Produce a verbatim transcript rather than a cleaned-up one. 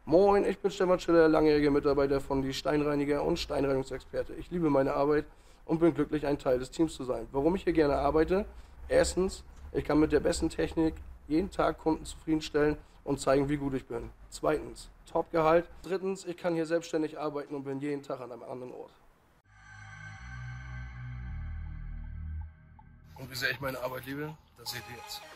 Moin, ich bin Stefan Schiller, langjähriger Mitarbeiter von Die Steinreiniger und Steinreinigungsexperte. Ich liebe meine Arbeit und bin glücklich, ein Teil des Teams zu sein. Warum ich hier gerne arbeite? Erstens, ich kann mit der besten Technik jeden Tag Kunden zufriedenstellen und zeigen, wie gut ich bin. Zweitens, Top-Gehalt. Drittens, ich kann hier selbstständig arbeiten und bin jeden Tag an einem anderen Ort. Und wie sehr ich meine Arbeit liebe, das seht ihr jetzt.